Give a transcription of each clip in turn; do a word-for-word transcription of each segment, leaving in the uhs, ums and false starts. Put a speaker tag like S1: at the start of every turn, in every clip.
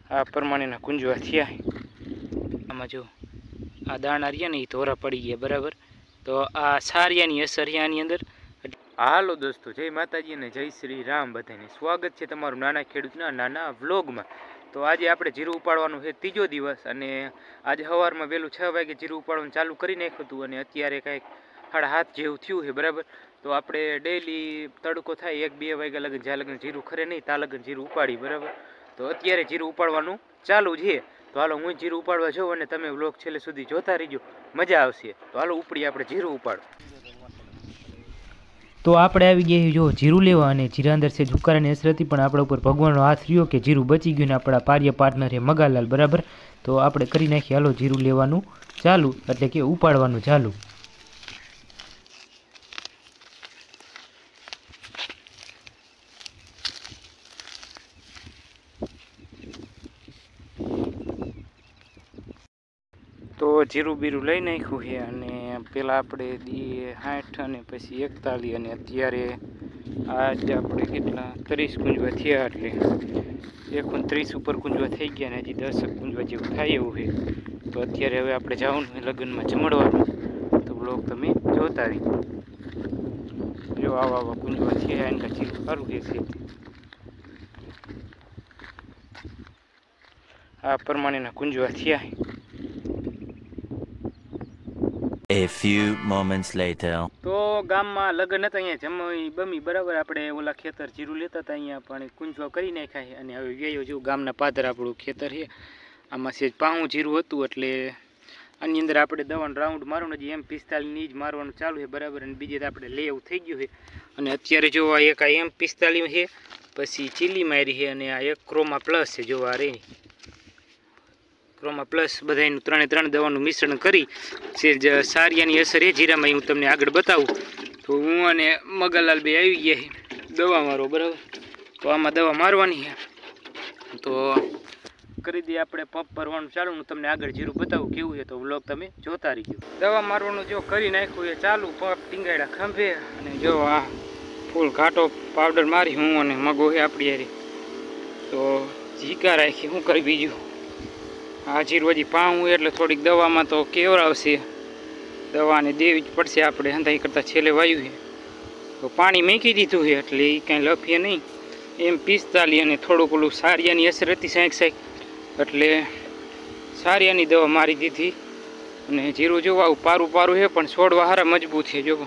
S1: આ પ્રમાણેના કુંજવા થયા. આમાં જો આ દાણા રહ્યા ને એ ધોરા પડી ગયા બરાબર. તો આ સારિયાની અસર આની અંદર. હાલો દોસ્તો, જય માતાજી અને જય શ્રી રામ બધાને. સ્વાગત છે તમારું નાના ખેડૂતના નાના વ્લોગમાં. તો આજે આપણે જીરું ઉપાડવાનું છે ત્રીજો દિવસ, અને આજે સવારમાં વહેલું છ વાગે જીરું ઉપાડવાનું ચાલુ કરી નાખ્યું હતું, અને અત્યારે કાંઈક સાડા હાથ જેવું થયું છે બરાબર. તો આપણે ડેઈલી તડકો થાય એક બે વાગ્યા લગન જ્યાં લગન જીરું ખરે નહીં ત્યાં લગન જીરું ઉપાડી બરાબર. તો અત્યારે જીરું ઉપાડવાનું ચાલુ છે. તો હાલો હું જીરું ઉપાડવા જાઉં અને તમે વ્લોગ છેલ્લે સુધી જોતા રહીજો, મજા આવશે. તો હાલો ઉપડી આપણે જીરું ઉપાડ. તો આપણે આવી ગયા જો જીરું લેવા, અને જીરા અંદર છે ઝુકારાની અસર હતી, પણ આપણા ઉપર ભગવાનનો હાથ રહ્યો કે જીરું બચી ગયું ને આપણા પારિયા પાર્ટનર છે મગાલાલ બરાબર. તો આપણે કરી નાખીએ હાલો જીરું લેવાનું ચાલુ, એટલે કે ઉપાડવાનું ચાલુ. તો જીરું બીરું લઈ નાખ્યું છે, અને પહેલાં આપણે દી સાઠ અને પછી એકતાલીસ, અને અત્યારે આજે આપણે કેટલા ત્રીસ કુંજવા થયા, એટલે એકોણત્રીસ ઉપર કુંજવા થઈ ગયા, ને હજી દસ કુંજવા જેવું થાય એવું છે. તો અત્યારે હવે આપણે જવાનું લગ્નમાં જમણવાનું, તો બ્લોગ તમે જોતા રહી. જો આવા આવા કુંજવા થયા, એના જીરું સારું છે. આ પ્રમાણેના કુંજવા થયા.
S2: A few moments later.
S1: તો ગામમાં લગ્ન હતા, અહીંયા જમવી બમી બરાબર. આપણે ઓલા ખેતર જીરું લેતા હતા, અહીંયા પણ કુંજવા કરી નાખ્યા છે, અને હવે વ્યાયો જેવું ગામના પાદર આપણું ખેતર છે. આમાં સેજ પાઉં જીરું હતું, એટલે આની અંદર આપણે દવાનો રાઉન્ડ મારવાનું, હજી એમ પિસ્તાલીસની જ મારવાનું ચાલુ છે બરાબર. અને બીજે આપણે લે એવું થઈ ગયું છે. અને અત્યારે જો આ એક આ એમ પિસ્તાલીસ છે, પછી ચીલી મારી છે, અને આ એક ક્રોમા પ્લસ છે. જો આ રે ક્રોમા પ્લસ બધાનું ત્રણે ત્રણ દવાનું મિશ્રણ કરી છે. સારિયાની અસર એ જીરામાં હું તમને આગળ બતાવું. તો હું અને મગાલાલ બે આવી ગયા છે દવા મારો બરાબર. તો આમાં દવા મારવાની છે, તો કરી દઈએ આપણે પંપ ભરવાનું ચાલુ. હું તમને આગળ જીરું બતાવું કેવું છે, તો વ્લોગ તમે જોતા રહીજો. દવા મારવાનું જો કરી નાખ્યું એ ચાલુ, પંપ ટીંગાડ્યા ખંભે, અને જો આ ફૂલ ઘાટો પાવડર મારી હું અને મગો છે આપણી હારી. તો ઝીકા રાખી શું કરી બીજું. આ જીરું હજી પાવું એટલે થોડીક દવામાં તો કેવરાવશે, દવાને દેવી જ પડશે આપણે. હંધાઈ કરતાં છેલ્લે વાયુ છે, તો પાણી મેકી દીધું છે, એટલે એ કાંઈ લફીએ નહીં. એમ પિસ્તાલીસ અને થોડુંક ઓલું સારિયાની અસર હતી સાંઈક સાંઈક, એટલે સારિયાની દવા મારી દીધી. અને જીરું જોવા આવું પારું પારું છે, પણ છોડવા હારા મજબૂત છે. જો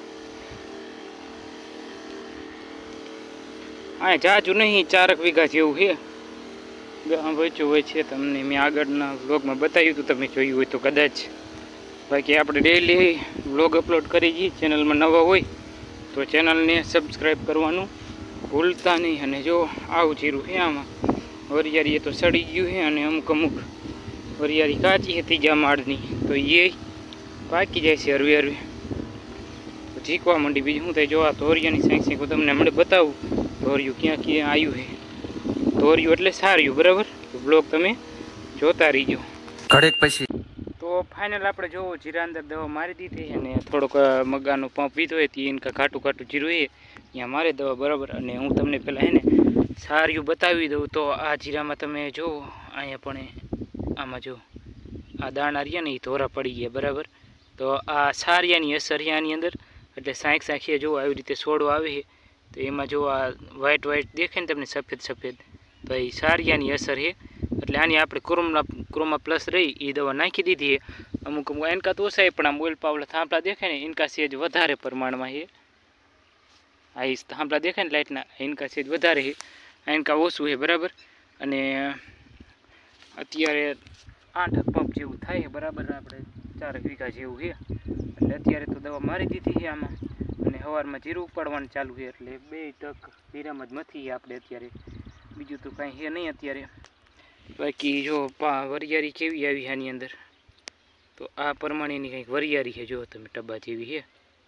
S1: આ જાજુ નહીં, ચારક વીઘા જેવું છે. ગામ વચ્ચું હોય છે, તમને મેં આગળના વ્લોગમાં બતાવ્યું હતું, તમે જોયું હોય તો કદાચ. બાકી આપણે ડેઈલી વ્લોગ અપલોડ કરી જઈએ. ચેનલમાં નવા હોય તો ચેનલને સબસ્ક્રાઈબ કરવાનું ભૂલતા નહીં. અને જો આવું જીરું છે, આમાં વરિયાળી એ તો સડી ગયું છે, અને અમુક અમુક વરિયાળી કાચી છે ત્રીજા માળની, તો એ પાકી જાય છે હરવે હરવે, તો ઝીકવા માંડી. બીજું શું થાય, જો આ ધોરિયાની સાંઈક સાંઈક હું તમને હમણાં બતાવું ધોરિયું ક્યાં ક્યાં આવ્યું છે. ધોર્યું એટલે સાર્યું બરાબર. તો બ્લોગ તમે જોતા રહીજો.
S2: ઘડીક પછી
S1: તો ફાઇનલ આપણે જોવો જીરા અંદર દવા મારી દીધી, અને થોડોક મગાનો પંપ પીધો હોય તો એને ઘાટું ઘાટું જીરું એ ત્યાં મારે દવા બરાબર. અને હું તમને પહેલાં હે ને સાર્યું બતાવી દઉં. તો આ જીરામાં તમે જુઓ, અહીંયા પણ આમાં જો આ દાણા રહ્યા ને એ ધોરા પડી ગયા બરાબર. તો આ સારિયાની અસર છે આની અંદર, એટલે સાંઈક સાંખીએ જુઓ આવી રીતે છોડો આવે છે. તો એમાં જો આ વ્હાઈટ વ્હાઈટ દેખે ને તમને સફેદ સફેદ, તો એ સારિયાની અસર છે. એટલે આની આપણે ક્રોમા ક્રોમા પ્લસ રહી એ દવા નાખી દીધી છે. અમુક અમુક એનકા તો ઓછા, પણ આમ ઓઇલ પાવલા થાંભલા દેખાય ને એનકા સેજ વધારે પ્રમાણમાં છે. આ એ થાંભલા દેખાય ને લાઇટના, એનકા સેજ વધારે છે, એનકા ઓછું છે બરાબર. અને અત્યારે આઠ પંપ જેવું થાય છે બરાબર. આપણે ચારક વીઘા જેવું છે, એટલે અત્યારે તો દવા મારી દીધી છે આમાં. અને સવારમાં જીરું ઉપાડવાનું ચાલુ છે, એટલે બે ટક જીરામાં જ મથી આપણે અત્યારે. બીજું તો કાંઈ છે નહીં અત્યારે. બાકી જો પા વરિયાળી કેવી આવી આની અંદર, તો આ પ્રમાણેની કંઈક વરિયાળી છે. જો તમે ટબા જેવી છે.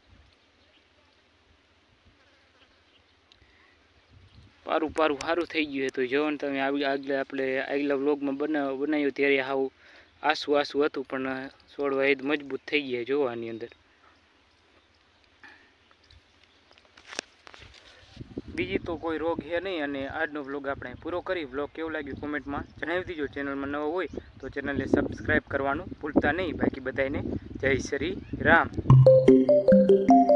S1: પારું પારું સારું થઈ ગયું છે. તો જો ને તમે આગળ આપણે આગલા વ્લોગમાં બનાવ બનાવ્યું ત્યારે આવું આસું આસું હતું, પણ છોડવા એ મજબૂત થઈ ગયા જો આની અંદર. બીજી તો કોઈ રોગ છે નહીં અને આજનો વ્લોગ આપણે પૂરો કરી. વ્લોગ કેવું લાગ્યું કોમેન્ટમાં જણાવી દીજો. ચેનલમાં નવો હોય તો ચેનલને સબસ્ક્રાઈબ કરવાનું ભૂલતા નહીં. બાકી બધાને જય શ્રી રામ.